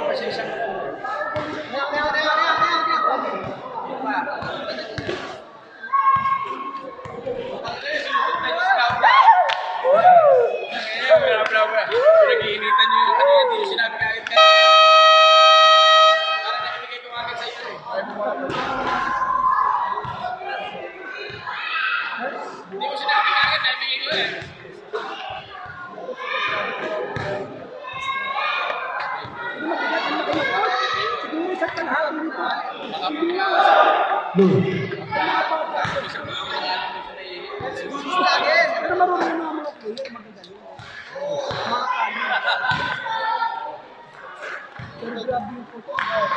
Pinag-iinitan nyo yung kanina, hindi nyo sinabi kahit kahit. Para nakibigay ko agad sa iyo eh. Hindi ko sinabi kahit nakibigay ko eh. Siguro sa kalahati nito. Pero marunong yung mga player, magagaling. Mga kali. Pero grabe yung puto.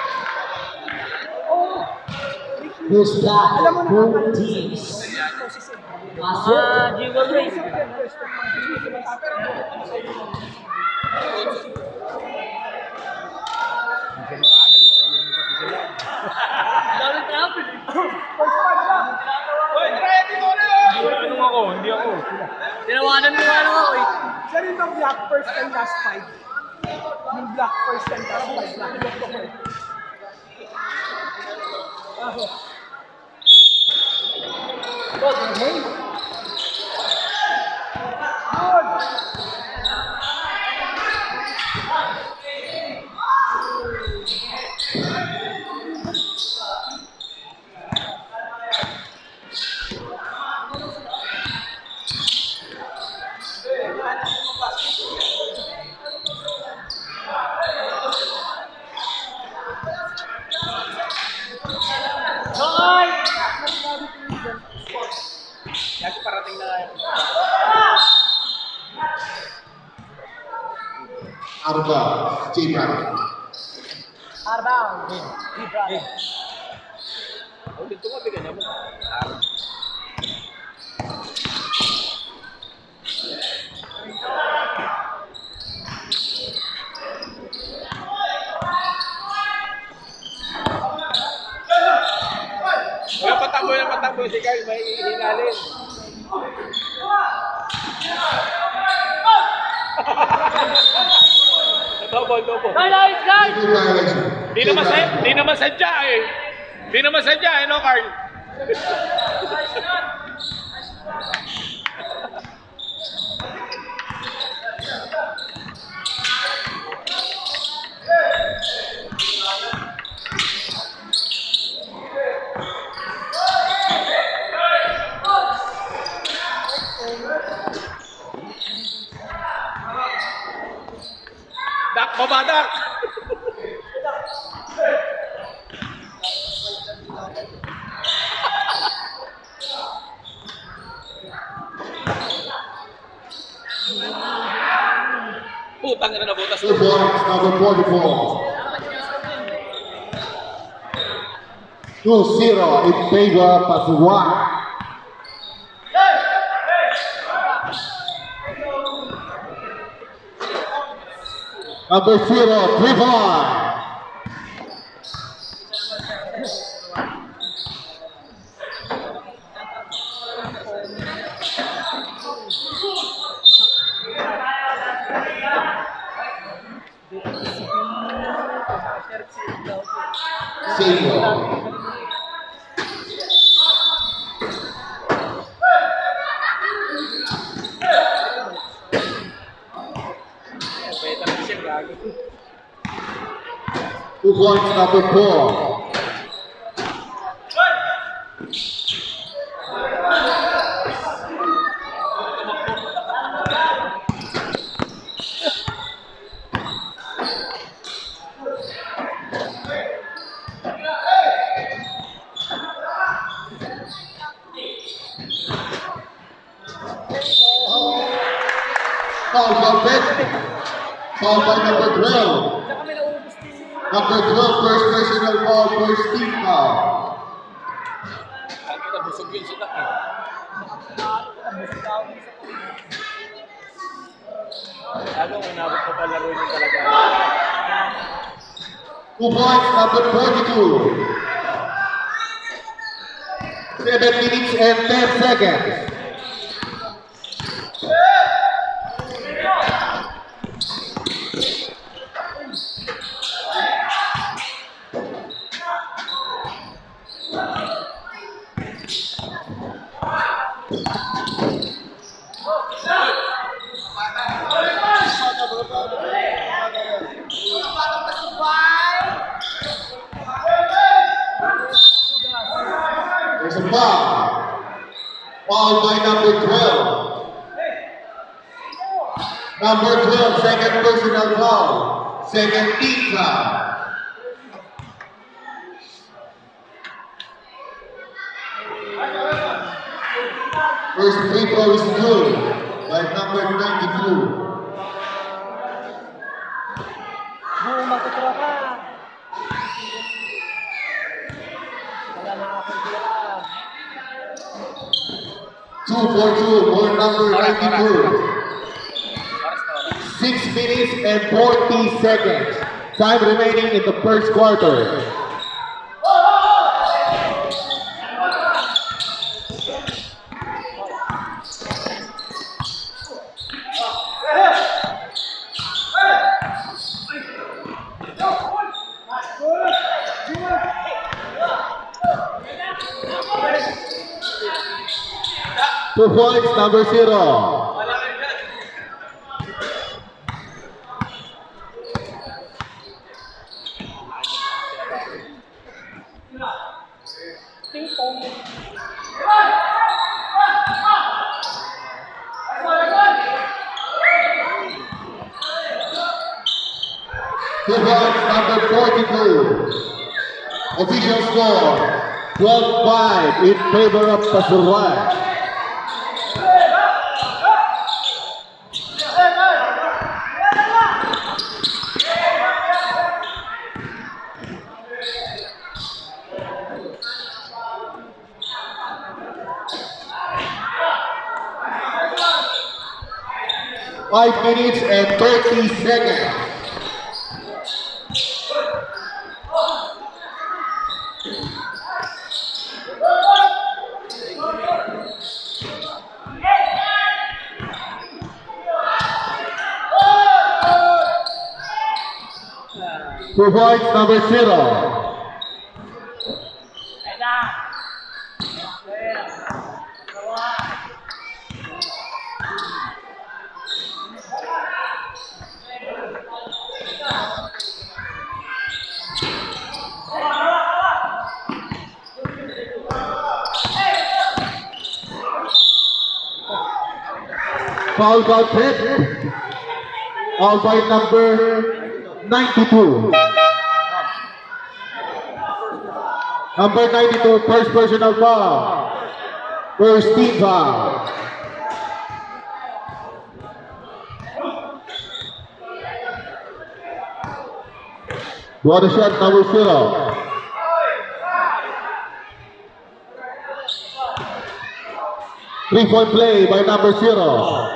Oh! Who's that? Alam mo na Both teams. Jewel race. Dami traffic. Hindi ako. Tinawanan mo ano ako eh. Siya rin ang black first and last five. Yung black first and last five. Black ko eh. Good. Hey. Good. Kasi parating na tayo. Arba, J-Brand. Arba. Oh, dito mo bigyan mo. Patakbo si Carl, may hinalin. Double. Nice, guys! Di naman sadya eh. Di naman sadya eh, no Carl? Dak, babadak! Putang na nabutas. 2 points, number 44. 2-0 in favor of Pasua. Number 0, Trevor. Samuel. 2 points, number 4. Foul by number 12. Number 12, first personal foul, first team foul. Nakita, busog yun si Dak eh. Talagang inabot ko pa laro yun talaga. 2 points, number 42. 7 minutes and 10 seconds. Fouled by number 12. Number 12, second personal foul. Second team foul. First free throw is good by number 92. Matutra ka. Wala nakakagila. 2 for 2 for number 92. 6 minutes and 40 seconds. Time remaining in the first quarter. Two points, number 0. Two points, number 42. Official score, 12-5 in favor of Pasuruan. Five minutes and 30 seconds. Two points, number 0. Foul call hit. Foul by number 92. Number 92, first personal foul. First team foul. What a shot, number 0. Three-point play by number 0.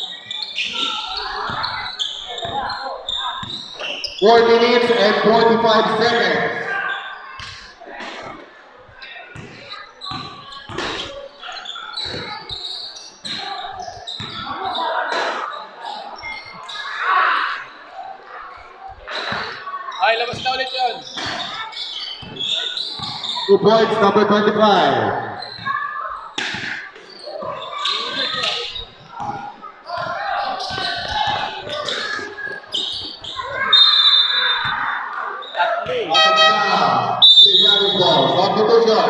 4 minutes and 45 seconds. Ay, labas na ulit yun. 2 points, number 25. Substitution.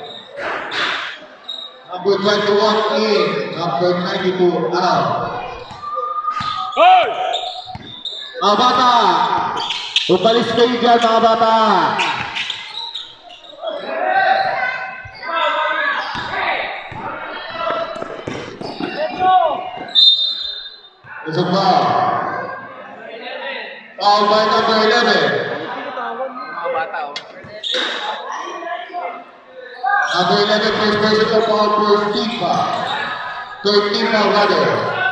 Number 21 in, number 92 out. Hoy! Mga bata, umalis kayo dyan mga bata. It's a foul. Foul by number 11. Mga bata, oh. Number 11, first personal foul, first team foul. Third team foul rather.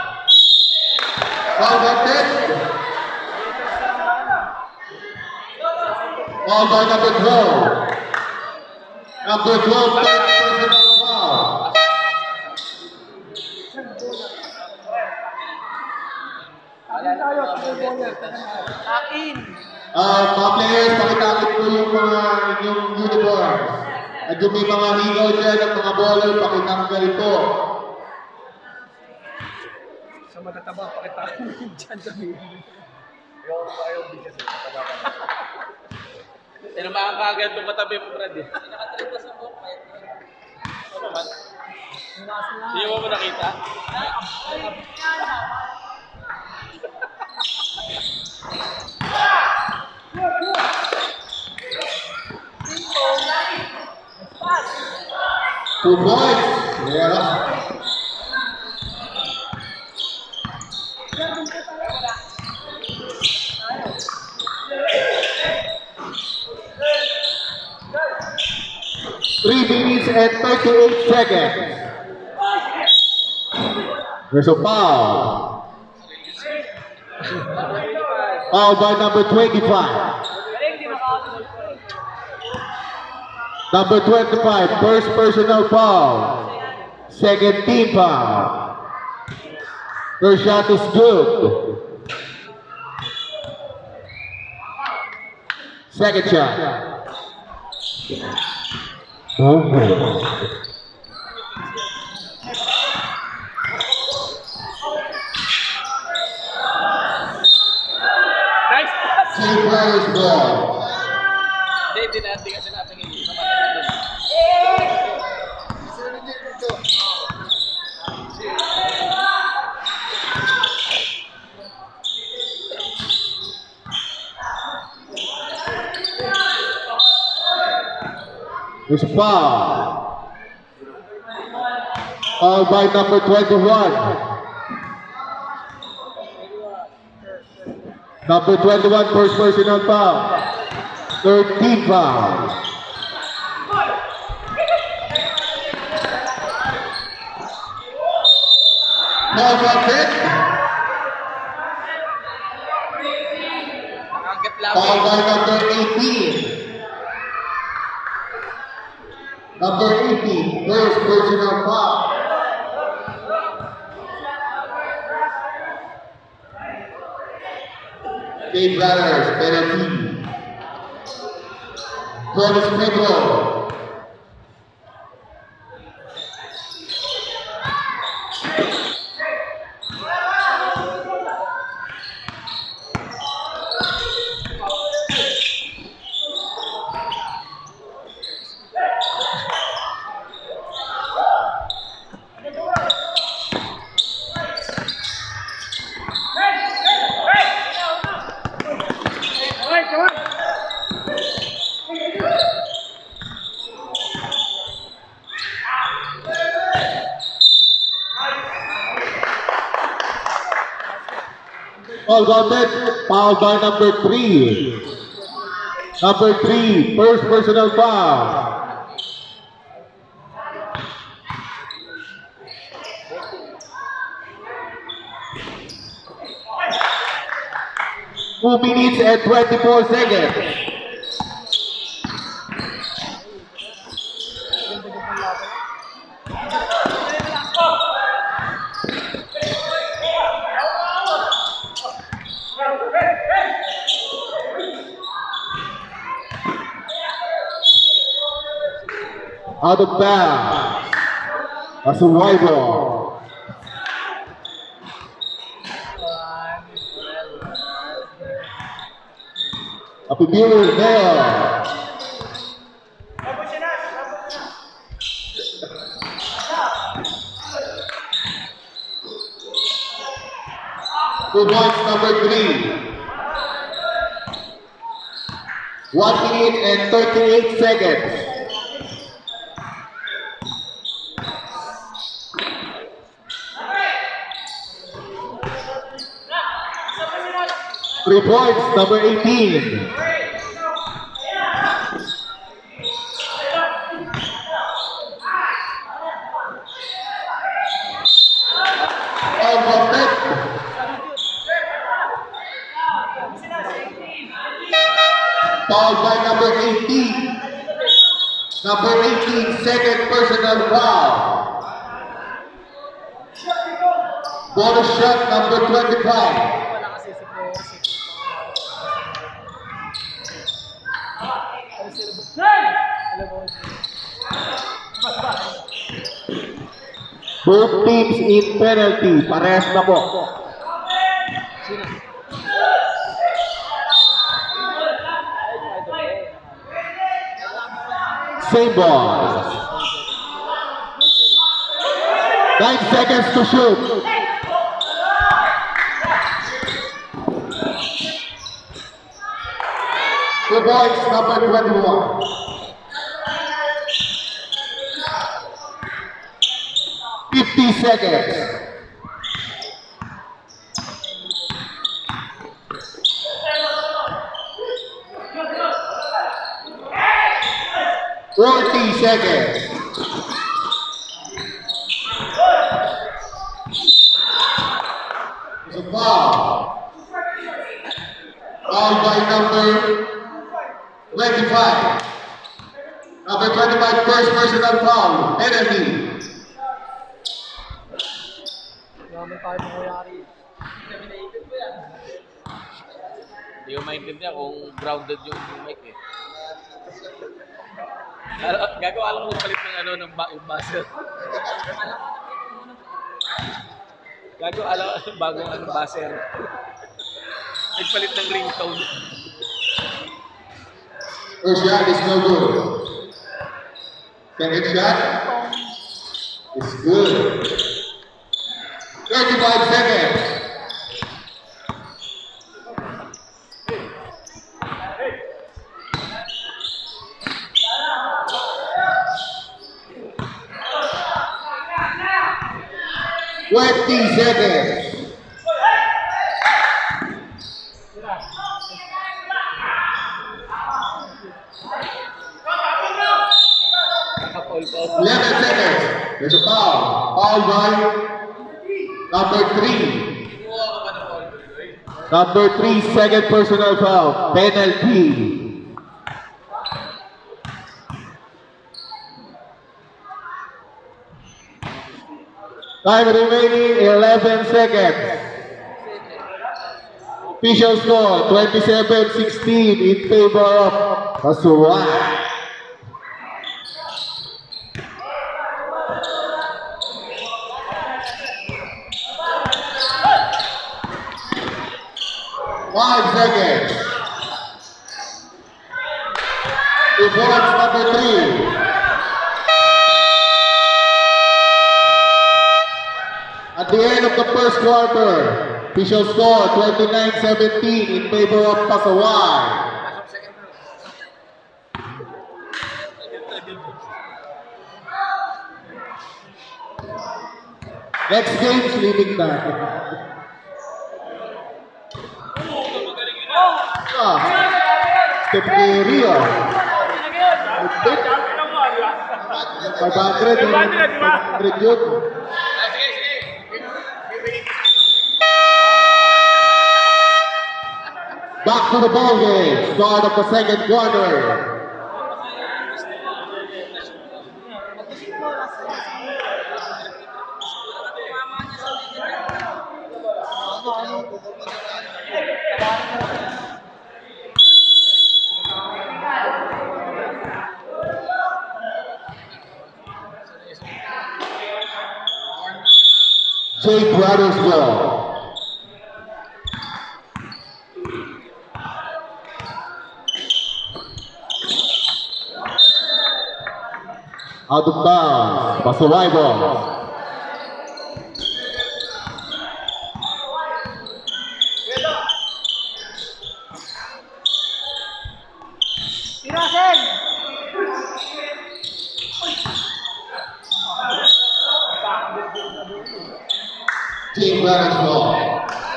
Foul by Foul by number 12. Number 12, third personal foul. Akin. Mga players, pakitakit po yung mga inyong uniforms. At yung may mga higaw dyan at mga baller, pakitanggal po. Sa matataba, pakita ko dyan sa meeting. Tinamaan ka agad itong katabi mo, Brad. Eh. Nakatrip sa buhok. Ano naman? Hindi mo ba nakita? Two points. Yeah. Three minutes and 38 seconds. There's a foul. Foul by number 25. Number 25, first personal foul. Second team foul. First shot is good. Second shot. Okay. Nice pass! Two players ball. Hindi natin kasi natin hindi sa mata doon. There's a foul. Foul by number 21. Number 21, first personal foul. Third team foul. Foul by Agad lang. Foul by number 18. Number 18, first personal foul. Dave Brothers, penalty. Bonus free throw. Foul counted, foul by number 3. Number 3, first personal foul. Two minutes and 24 seconds. Out of bounds. That's a white ball. Happy viewers there. Two points, number 3. 1 minute and 38 seconds. Three points, number 18. Fouled by number 18. Number 18, second personal foul. Bonus shot, number 25. Both teams in penalty. Parehas na po. Same ball. 9 seconds to shoot. Two points, number 21. Seconds. Seconds. It's a foul. Foul by number 25. Number 25, first personal foul. Penalty. Hindi ko maintindihan kung grounded yung mic eh. Gagawa lang magpalit ng ano ng yung buzzer. Gagawa lang bagong ano buzzer. Nagpalit ng ringtone. First shot is no good. Second shot is good. 35 seconds. Seconds. There's a foul. Foul by number 3. Number 3, second personal foul. Penalty. Time remaining 11 seconds. Official score 27-16 in favor of Pasaway. Seconds. Performance number 3. At the end of the first quarter, official score 29-17 in favor of Pasaway. Next game, sleeping back. Step ni Rio. 500 yun. Back to the ball game. Start of the second quarter. Jay Brothers ball. Out of bounds. Pasaway ball. Team Brothers ball.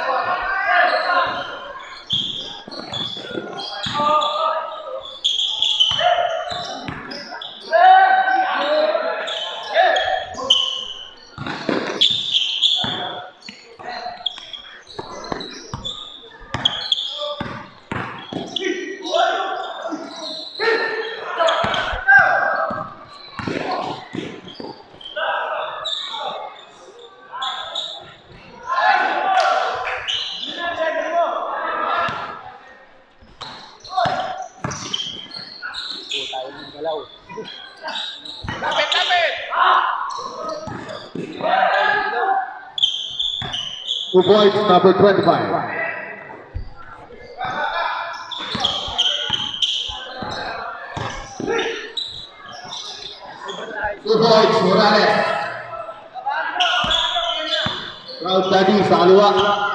Two points, number 25. Two points, Morales. Out tadi sa kaliwa.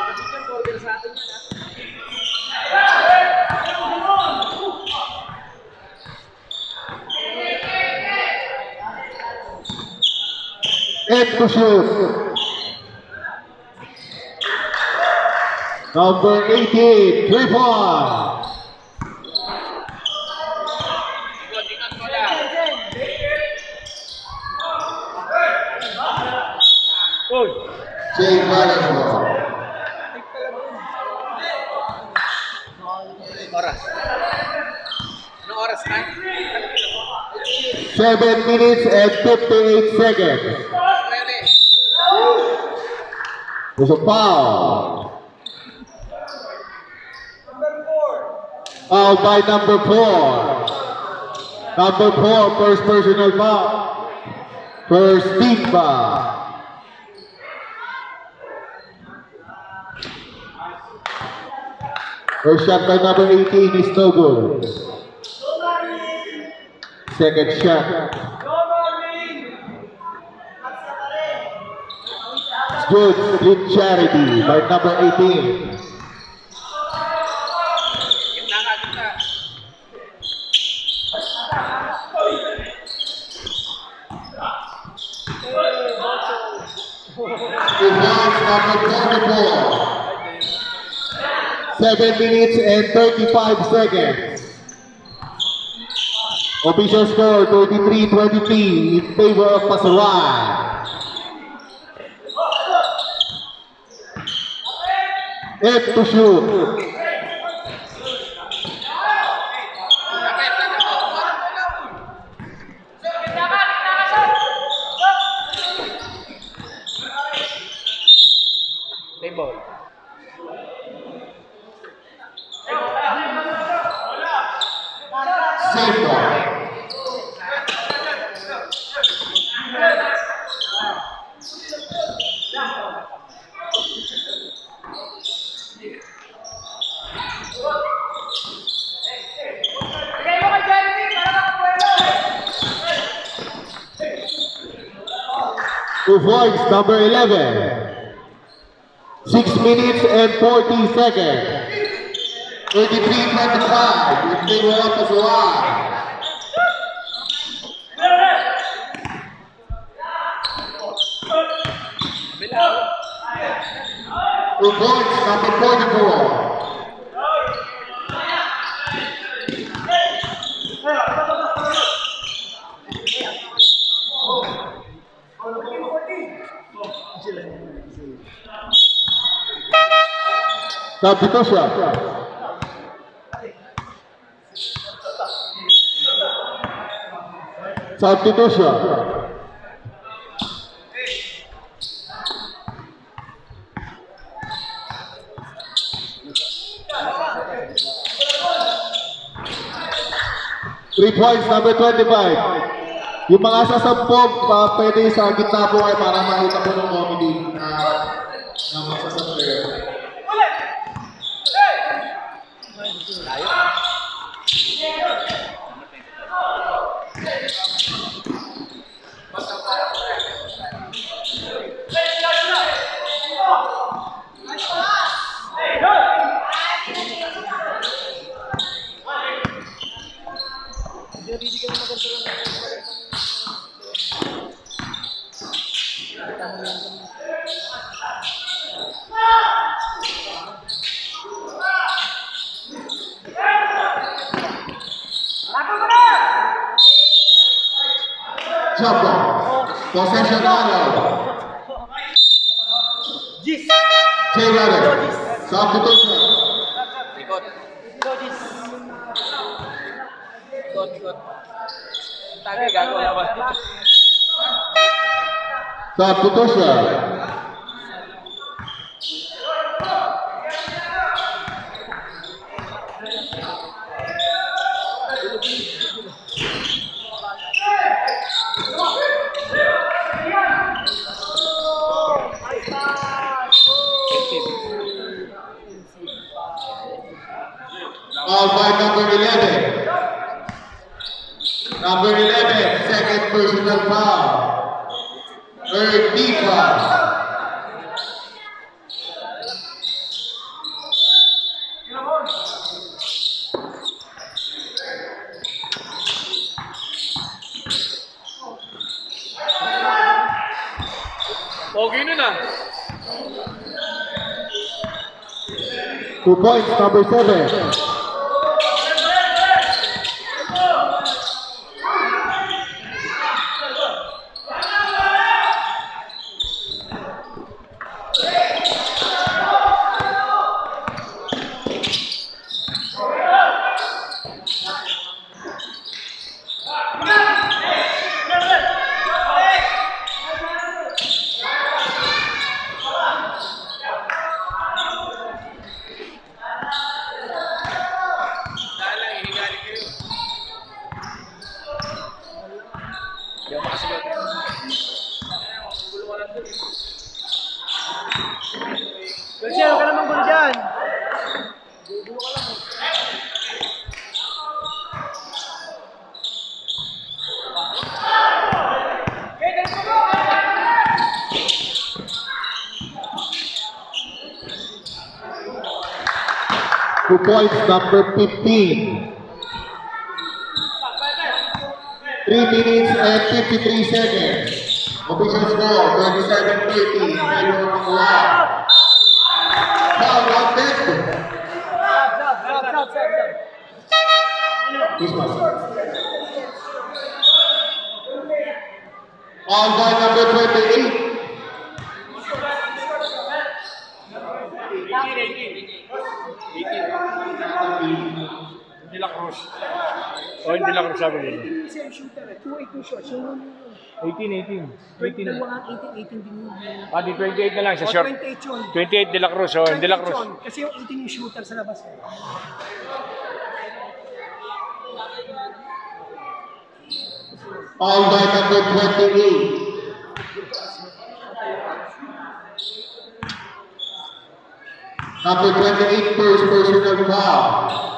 And to shoot. Number 18, 3-point. Jay Valentine. Oras. Anong oras na? 7 minutes and 58 seconds. There's a foul. Foul by number 4. Number 4, first personal foul. First team foul. First shot by number 18 is no good. Second shot. It's good. Good charity by number 18. Number 44. 7 minutes and 35 seconds. Official score 23-23 in favor of Pasaway. And to shoot. Table. Safe ball. Two points, number 11. 6 minutes and 40 seconds. 33-25 in favor of Pasaway. Two points, number 44. Substitution. Substitution. Three points, number 25. Yung mga sasampog, pwede sa gitna po kayo para makita po ng comedy na masasampog. Jump ball. Possession Arrow. Jay Raleigh. Substitution. Ikot. Ikot. Tagay, gagawa ba? Substitution. Foul by number 11. Number 11, second personal foul. Third team foul. 2 points, number 7. Kasi huwag ka naman gulo dyan. Two points, number 15. 3 minutes and 53 seconds. Official score, 27-30. Mayor of Wow. Foul wanted. Stop. This one. Foul by number 28. Hindi la Cruz. O hindi la Cruz sabi nila. Same shooter eh. 2-8 shots. Yung 18. 18 din yun. Ah, di 28 na lang sa O, short. 28 yun. 28 De La Cruz. O, De La 28 Cruz. yun. Kasi yung 18 yung shooter sa labas. Foul by number 28. Number 28, first personal foul.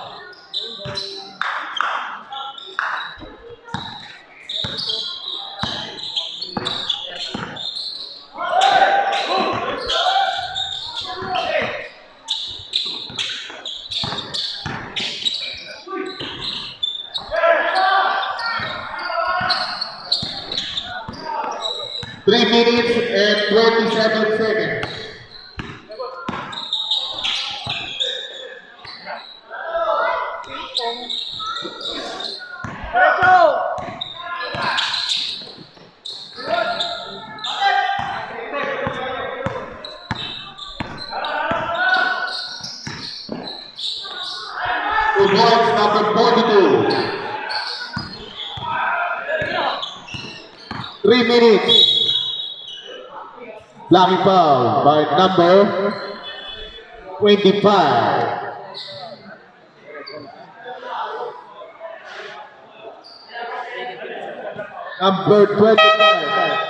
Three minutes and 27 seconds. Two points, number 42. 3 minutes. Blocking foul by number 25. Number 25.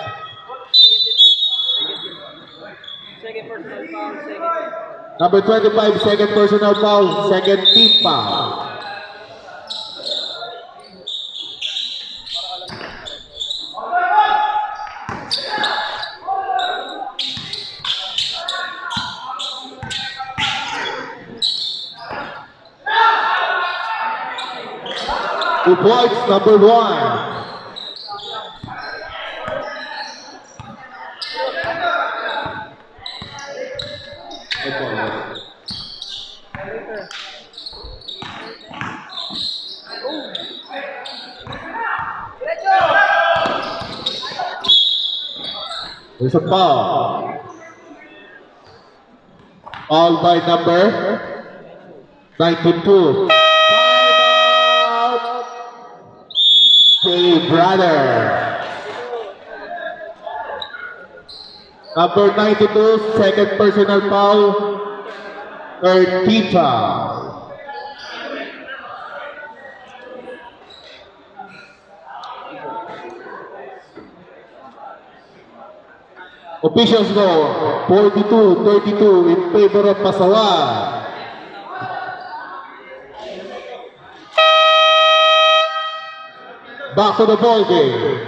Number 25, second personal foul, second team foul. Two points, number 1. There's a foul. Foul by number 92. Hey, brother. Number 92, second personal foul, third team foul. Official score, 42-32 in favor of Pasawat. Back to the ball game.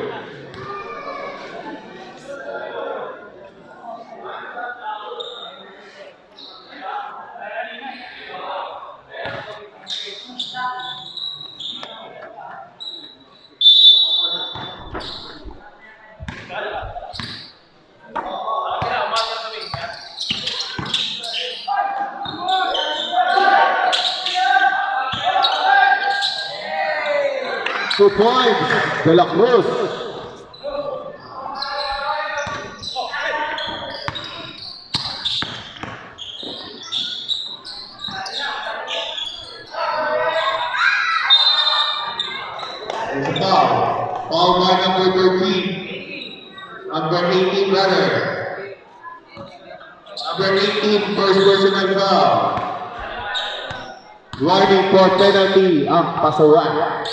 2 points, De La Cruz. There's a foul. Foul by number 13. Number 18, rather. Number 18, first personal foul. Warning for penalty ang Pasawan.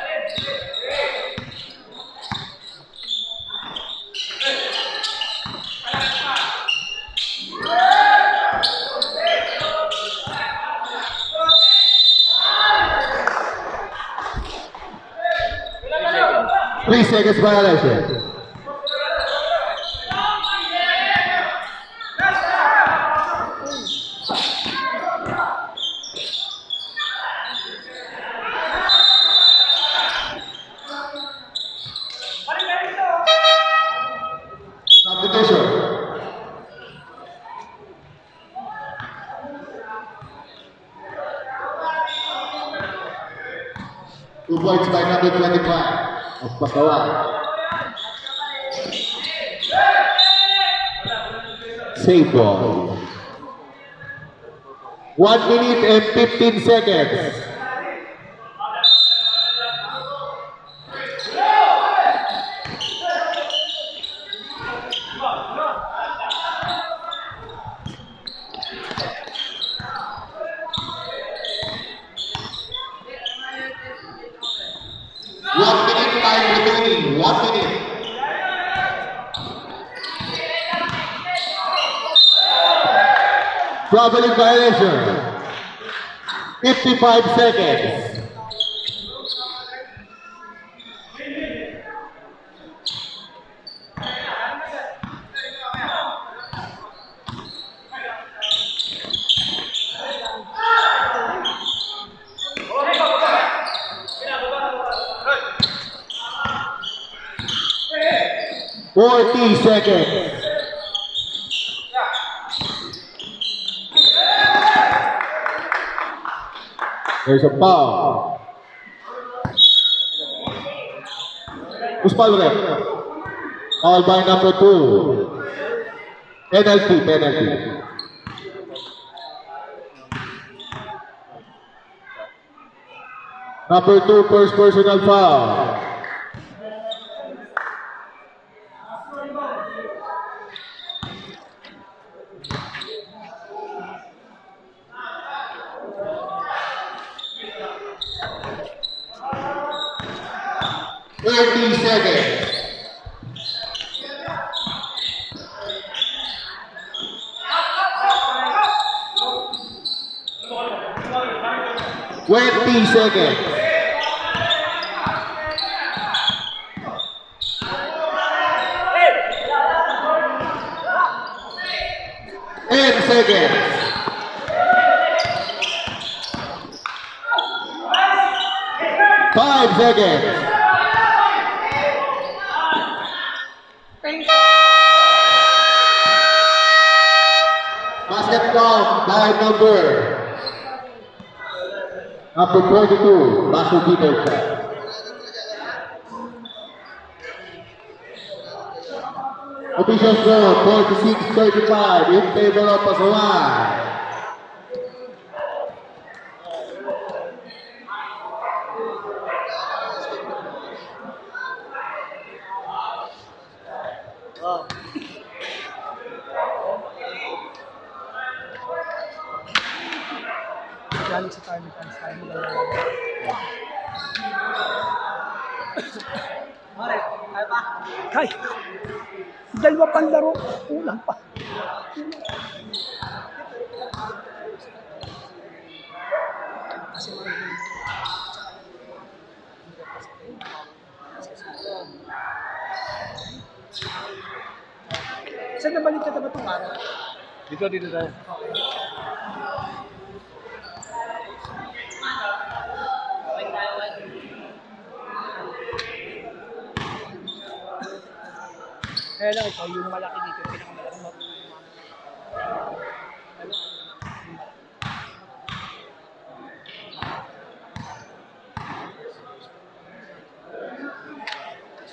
Three seconds violation. Substitution. Two points by number 25 of Pasawan. Save ball. 1 minute and 15 seconds. Time remaining, 1 minute. Traveling violation. 55 seconds. Forty seconds. There's a foul. Who's foul ref? Foul by number 2. Penalty. Number 2, first personal foul. Seconds. Twenty seconds. Ten seconds. 5 seconds. Basket count by number 22, Basu Peterson. Official score 46-35 in favor of Pasawan. Galing sa time defense tayo mo lang. Mare, kaya pa? Kaya! Dalawa pang laro, kulang pa. Kasi saan nabalik ka ba itong araw? Dito tayo. Kaya lang ito, yung malaki dito, pinakamalaki mo.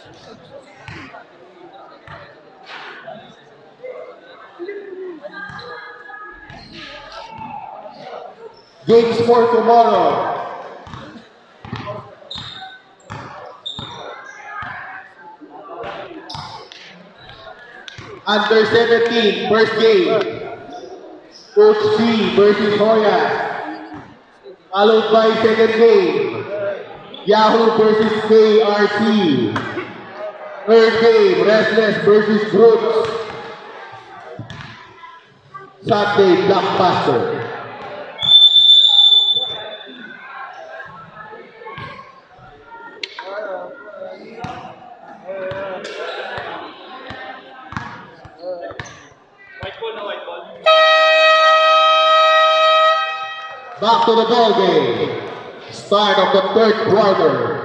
Games for tomorrow. Under 17, first game. Coach C versus Hoya. Followed by second game. Yahoo versus KRC. Third game, Restless versus Brooks. Sunday, Blockbuster. Back to the ball game. Start of the third quarter.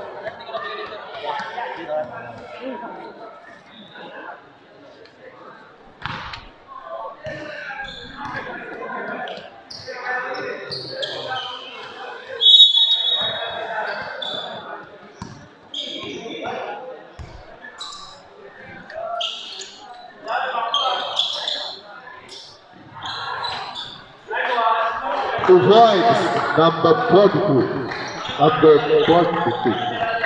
To Voids, number 42. Number 42.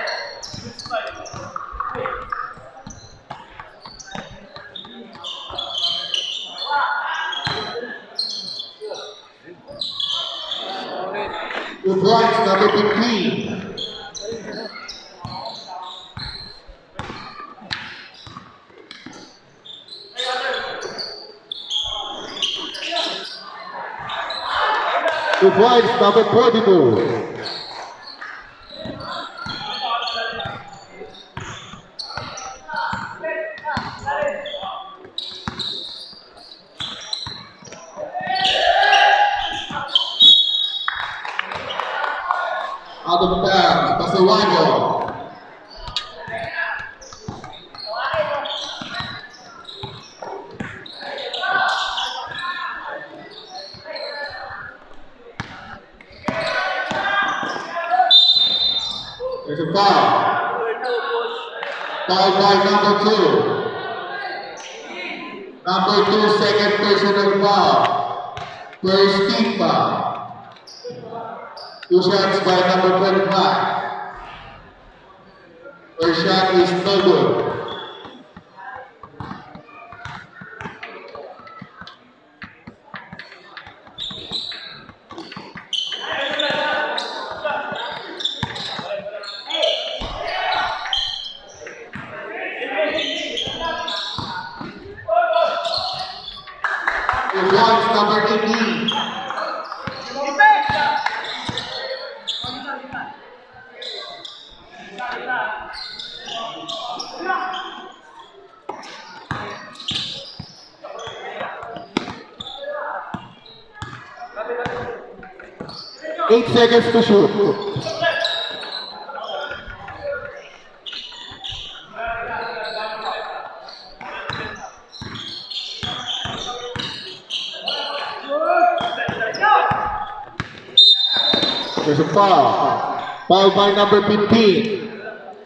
To Voids, number 15. To Voids, number 42. Out of bounds, Pasawano. There's a foul. Foul by number 2. Number 2, second personal foul. First team foul. 2 shots by number 25. First shot is no good. Number 18. Eight seconds to shoot. There's a foul. Foul by number 15.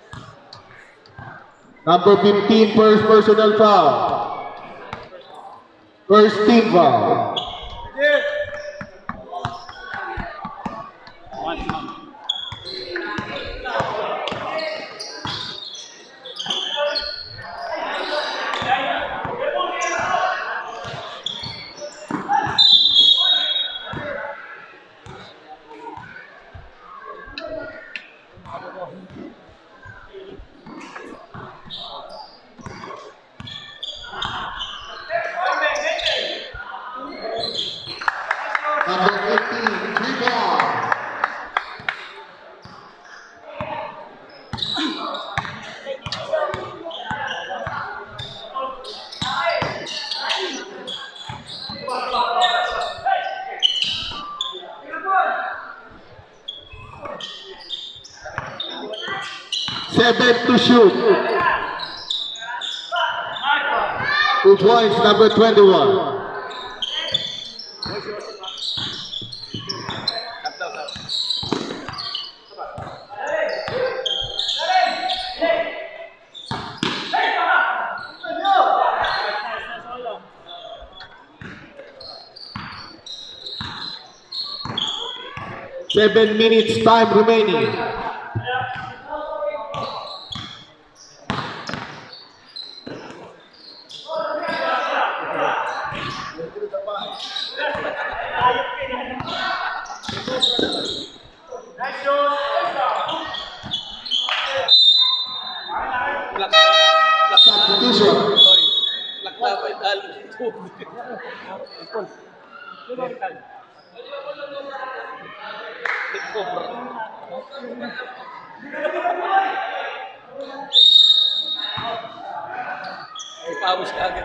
Number 15, first personal foul. First team foul. Number 15, rebound. Seven to shoot. 2 points, number 21. 7 minutes time remaining. Substitution. Laklapay talo ng tubig. Cobra. Ipawis ka agad.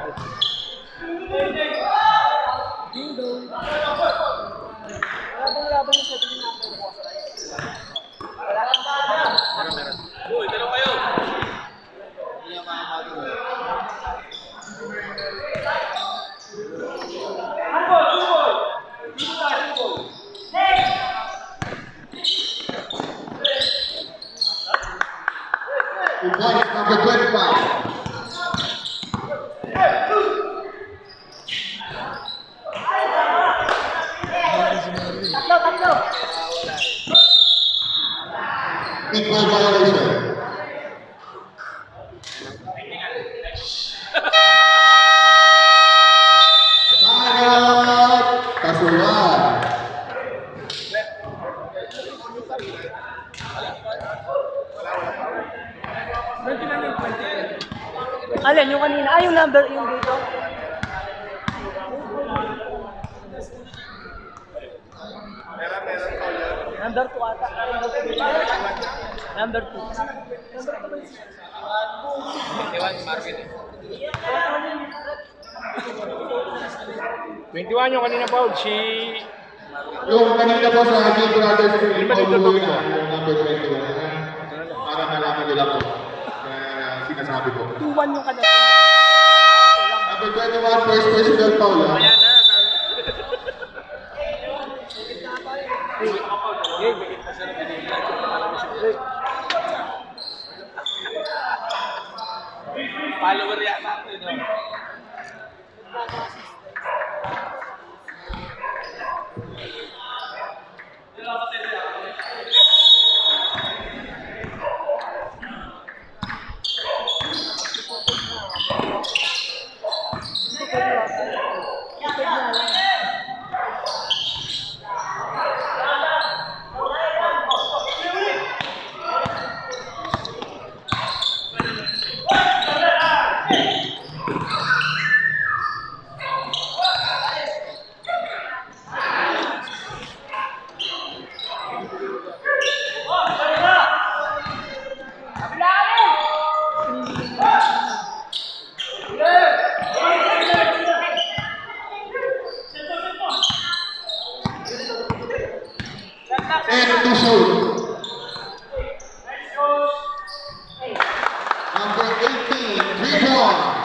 Laban yung 17 number. Meron. Uy, dalawa kayo. Point number 25. Equal violation. Timeout. Kasuhan. Alin, yung kanina. Yung number, yung dito. Number 2 ata. Number 2. 21 yung kanina Paul, si... Yung kanina po sa ating brothers yung number 21. Para malaman nila po na sinasabi ko. 2-1 yung kanina. Number 21, first personal foul. Ayan na. Follower yata ito, no? And to shoot. Number 18, 3-1.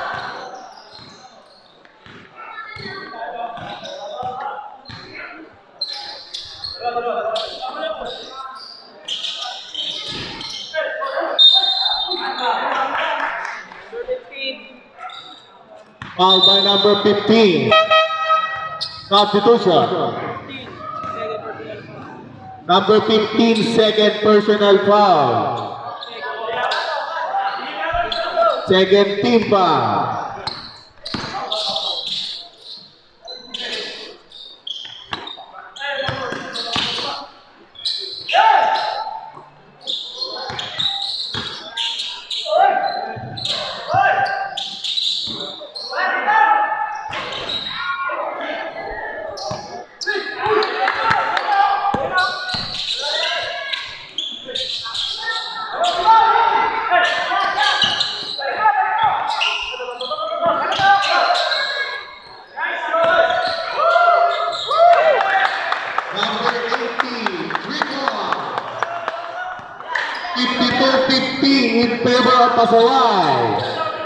Foul by number 15. Substitution. Number 15, second personal foul. Second team foul. Number 18, 3-1. 52-50 in favor of Pasaway.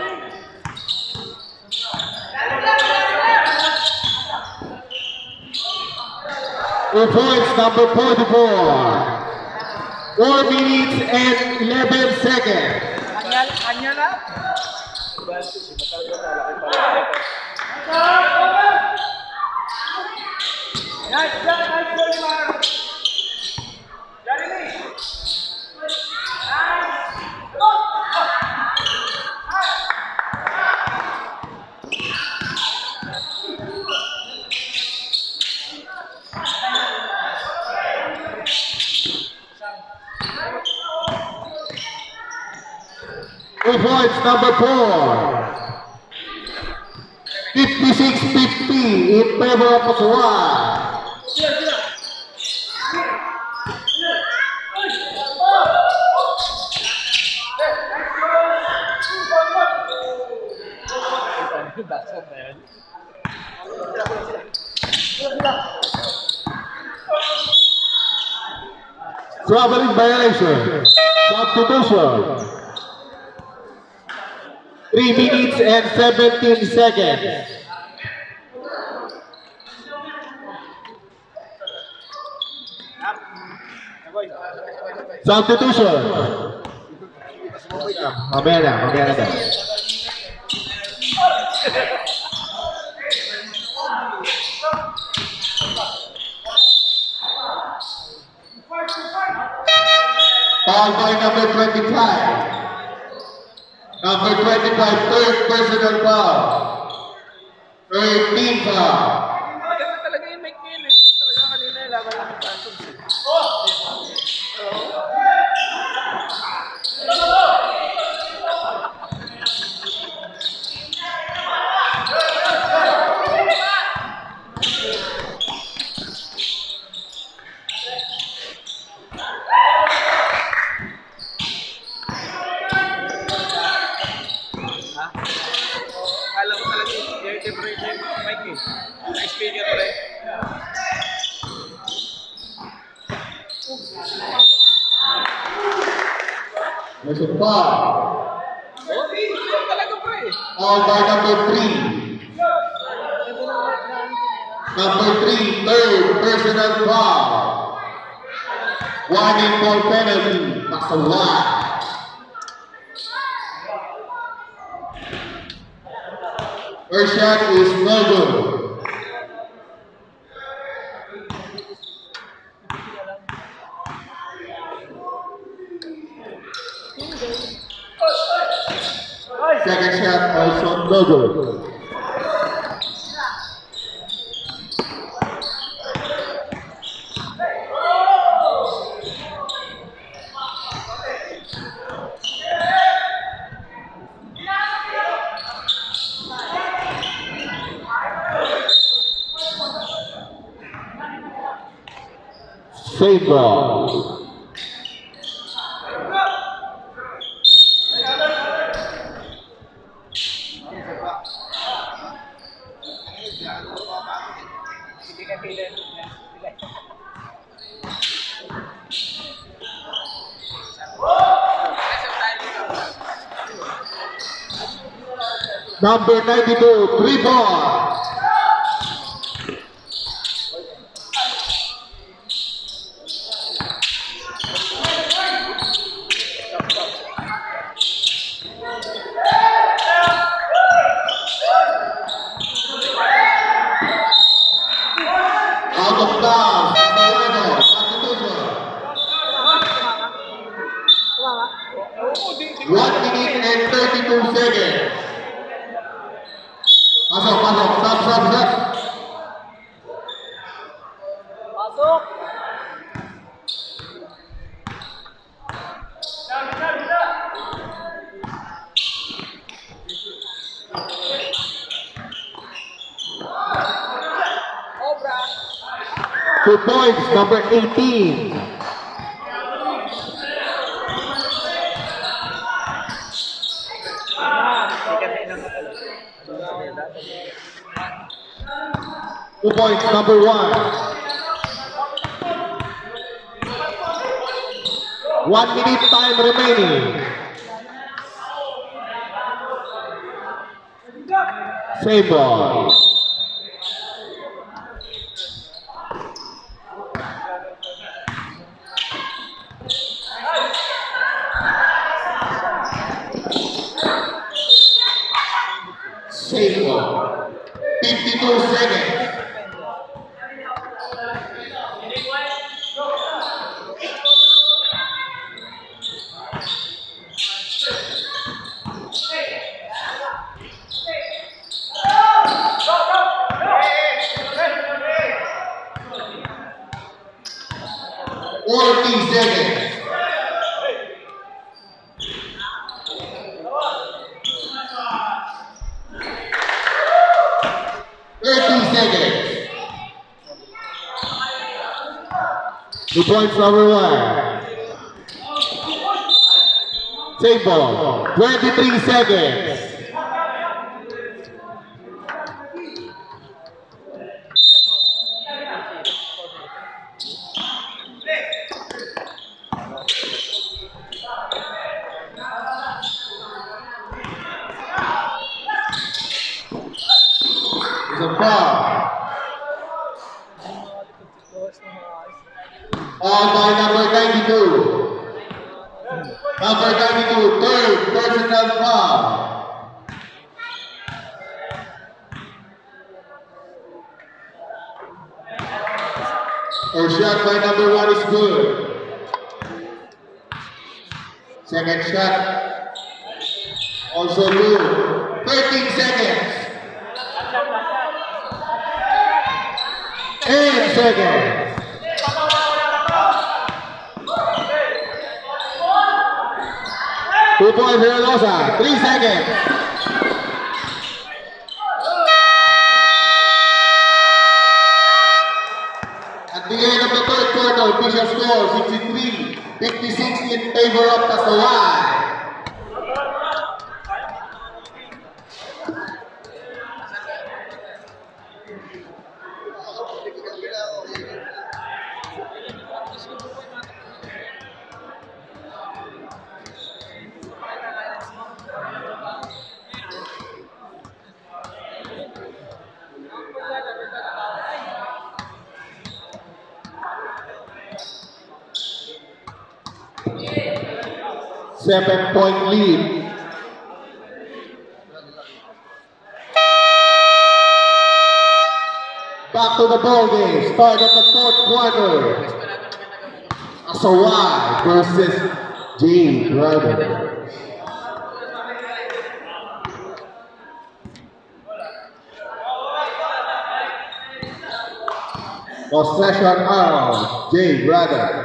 Points number 44. 4 minutes and 11 seconds. Kanya na? Nice, 3 points, number 4. 56-50 in favor of Paswan. Traveling violation. Substitution. 3 minutes and 17 seconds. Substitution. Mamaya na daw. Foul by number 25. Number 25, third personal foul. 13 foul. Maganda talaga yung mic ngayon eh, no? Talaga kanina yung laban lang ng Phantoms eh. Alam mo talaga yung temperature yung mic eh. Na-speaker pa rin. There's a foul. Oh, yun talaga pre. Foul by number 3. Number 3, third personal foul. 1 and 4 penalty. Paswan. First shot is no good. Second shot also no good. Save ball. Number 92, 3 ball. Out of bounds, Moreno, substitution. 1 minute and 32 seconds. Pasok, stop. Pasok! 2 points, number 18. Two points, number 1. 1 minute time remaining. Save ball. Save ball. 52 seconds. 2 points, number 1. Same ball. 23 seconds. It's a foul. Foul by number 92. Number 92, third personal foul. First shot by number 1 is good. Second shot also good. 13 seconds. 8 seconds. 2 points, Villalobos. 3 seconds. At the end of the third quarter, official score 63-56 in favor of Pasaway. Seven-point lead. Back to the ball game. Start of the fourth quarter. Pasaway versus J Brothers. Possession of J Brothers.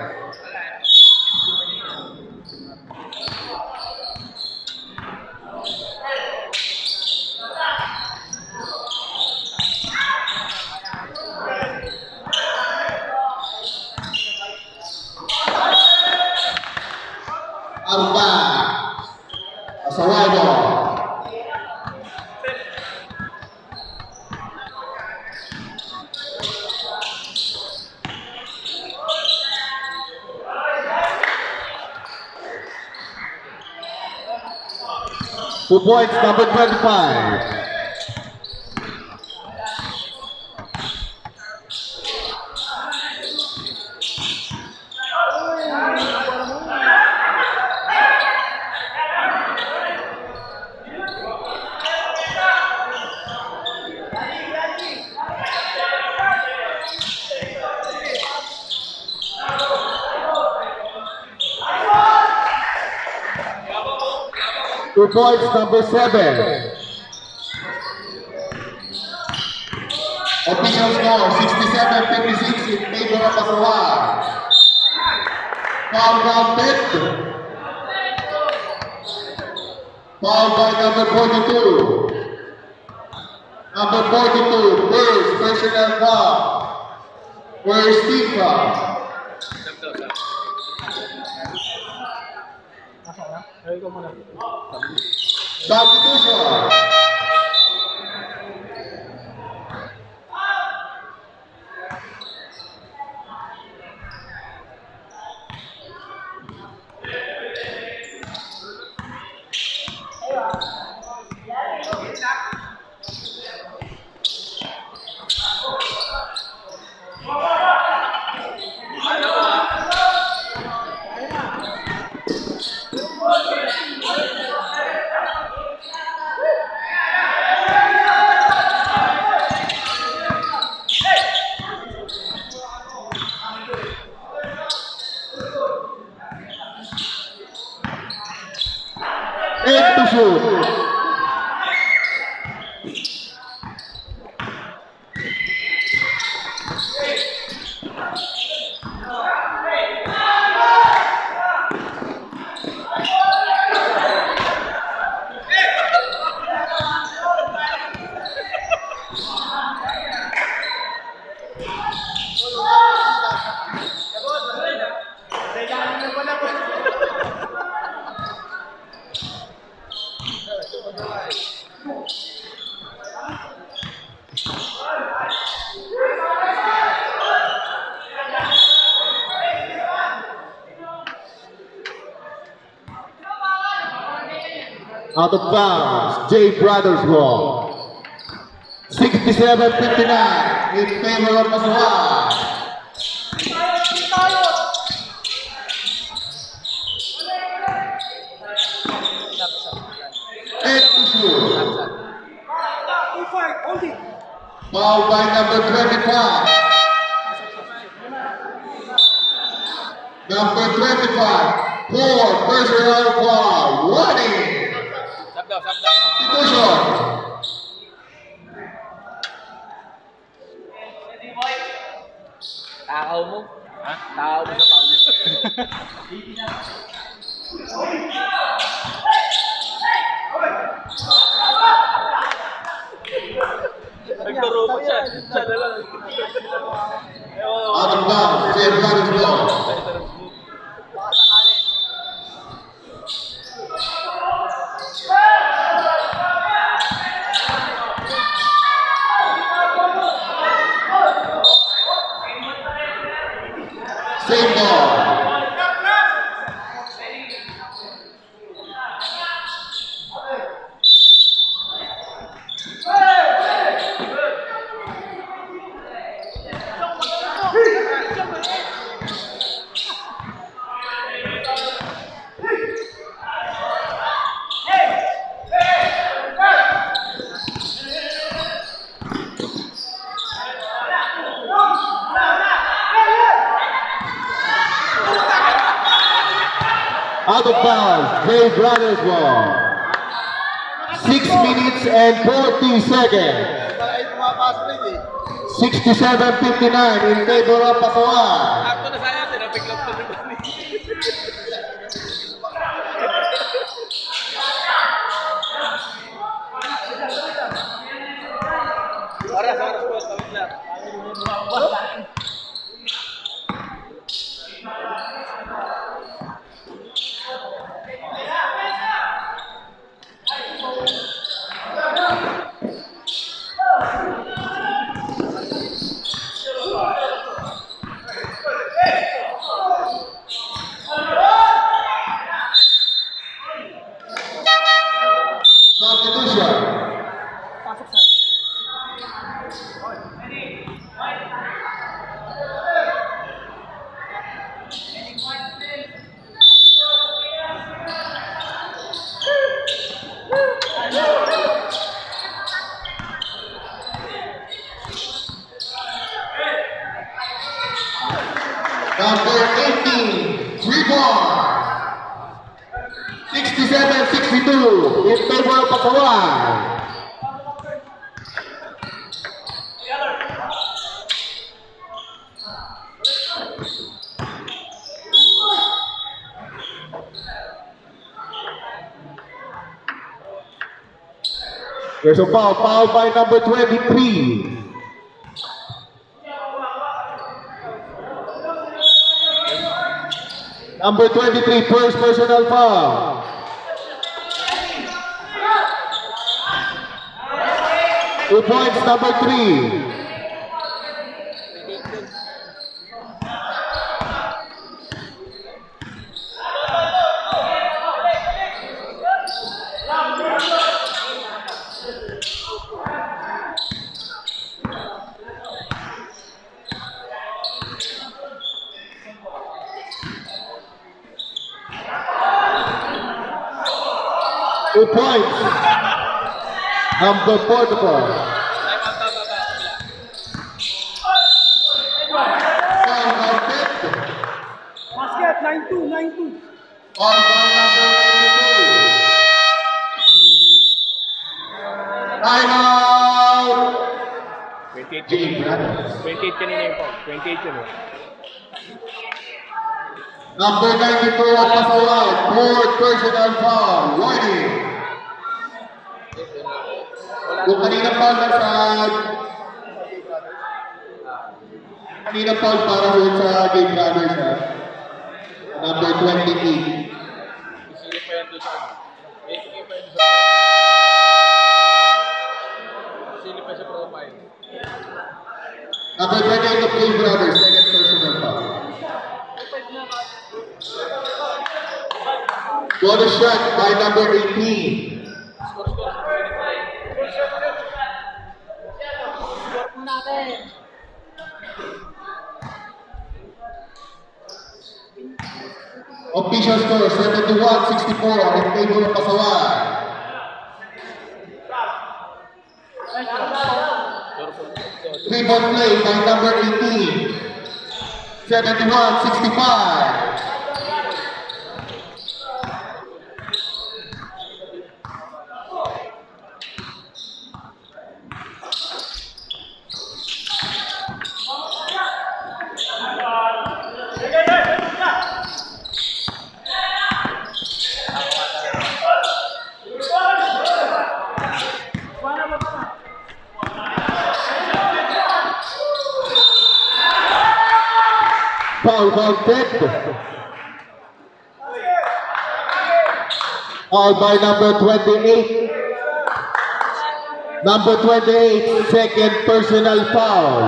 Pasaway ball. Two points, number 25. Two points, number 7. Official score 67-56 in favor of Pasaway. Foul counted. Foul by number 42. Number 42, first personal foul. First team foul. Substitution. To shoot. Out of bounds, J Brothers ball. 67-59 in favor of Pasaway. Foul by number 25. Number 25, poor personal foul, warning. Sabdaw. Substitution. Takaw mo? Ha? Takaw mo sa foul. Nagturo siya. Siya na lang. Out of bounds, J Brothers ball. Same ball. Out of bounds, J Brothers ball. 6 minutes and 40 seconds. 67-59 in favor of Pasaway. Sakto na sana, tinapiklang to rin. Oras po, tawid lang. Substitution. Number 18, 3-ball. 67-62 in favor of Pasaway. There's a foul by number 23. Number 23, first personal foul. Two points, number 3. Two points. Number 44. Basket, 9-2, 9-2. All by number 92. Time out. 28 J Brothers. 28 kanina yung foul. 28 yun eh. Number 92 at Pasaway, fourth personal foul. Warning. Kung kanina foul na kanina foul para sa J Brothers ha. Number 28. Sige pa yan doon sa ano. Sige pa yan doon sa... Sige pa sa profile. Number 28 of J Brothers, second personal foul. Bonus shot by number 18. Official score 71-64 in favor of Pasaway. Three-point play by number 18. 71-65. Foul counted. Foul by number 28. Number 28, second personal foul.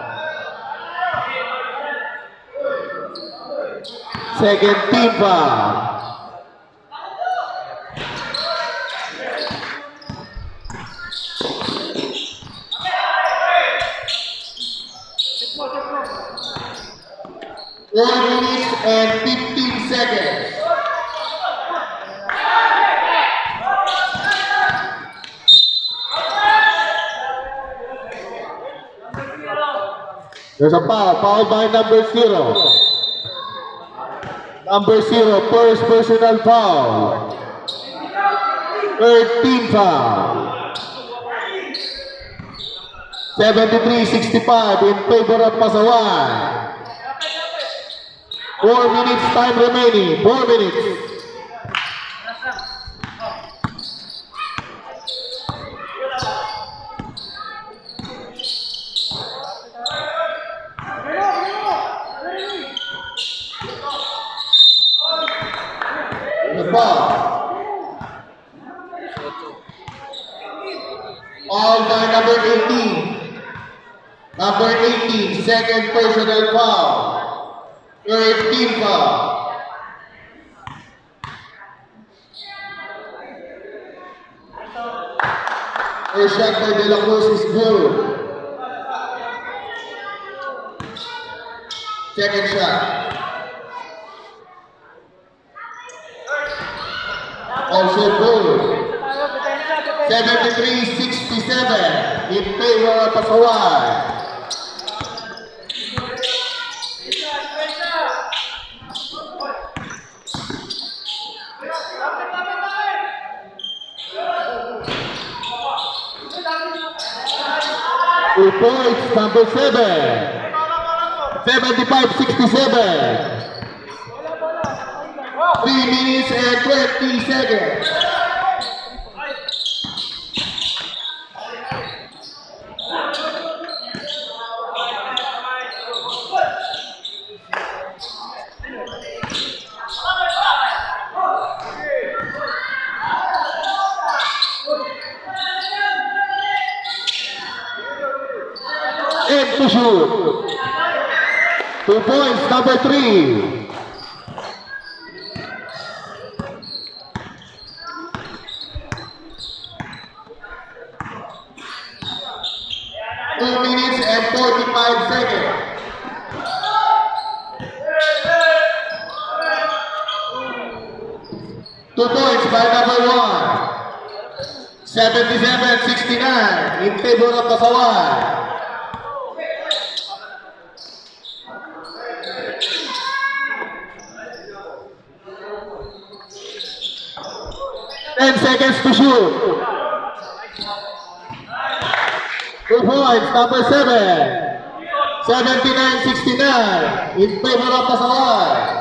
Second team foul. One minute and 15 seconds. There's a foul by number 0. Number 0, first personal foul. Third team foul. 73-65 in favor of Pasaway. 4 minutes time remaining. 4 minutes. The ball. All by number 18. Number 18, second personal foul. Third team foul. First shot by De La Cruz is good. Second shot. Also good. 73-67 in favor of Pasaway. Two points, number 7. 75-67. 3 minutes and 20 seconds. And to shoot. 2 points, number 3. Minutes and 45 seconds. Two points by number 1. 77-69 in favor of Pasaway. 10 seconds to shoot. 2 points, number 7. 79-69 in favor of Pasaway.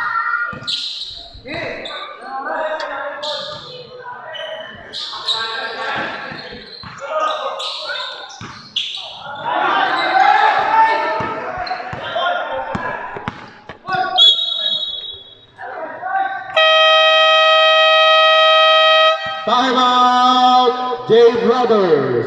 Timeout, J Brothers.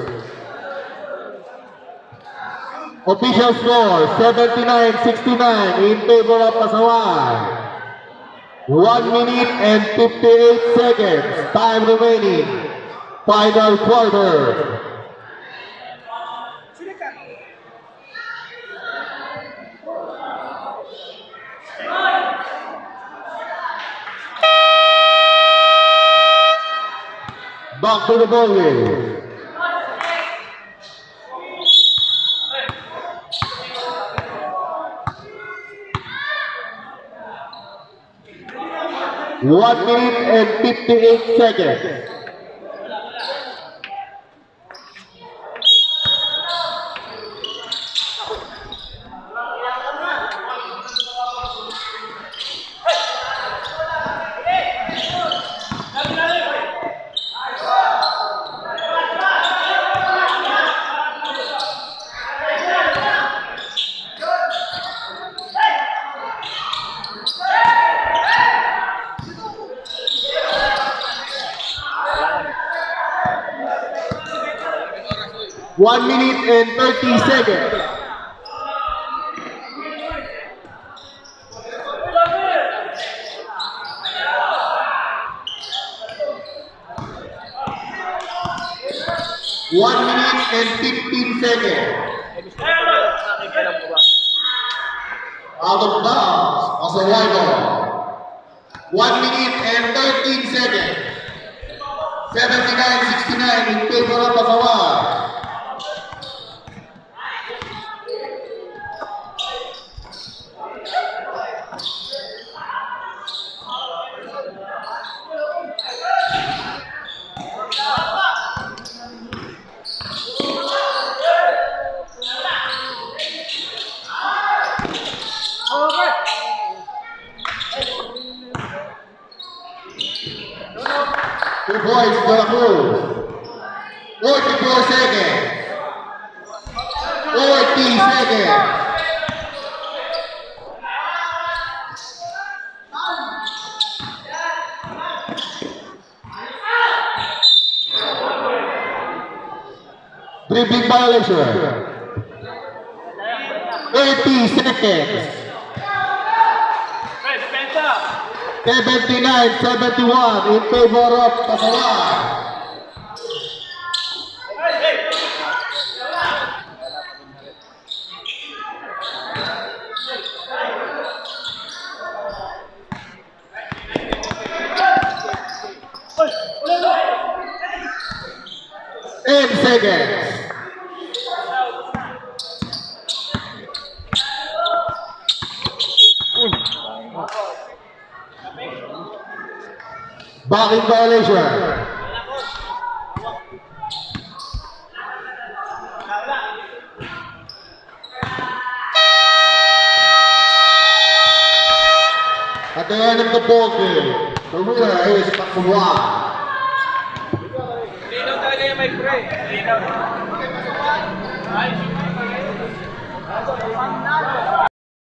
Official score 79-69 in favor of Pasaway. 1 minute and 58 seconds. Time remaining. Final quarter. Back to the ball game. One minute and 58 seconds. One minute and 30 seconds. One minute and 15 seconds. Out of bounds, as a wide ball. 1 minute and 13 seconds. 79-69 in favor of Pasaway. Two points for the Cruz. 44 seconds. 40 seconds. Dribbling violation. 30 seconds. 79-71 in favor of Pasaway. Seconds. Backing violation. At the end of the ball game, the winner is Pasaway. Linaw talaga yung mic, pre. Linaw.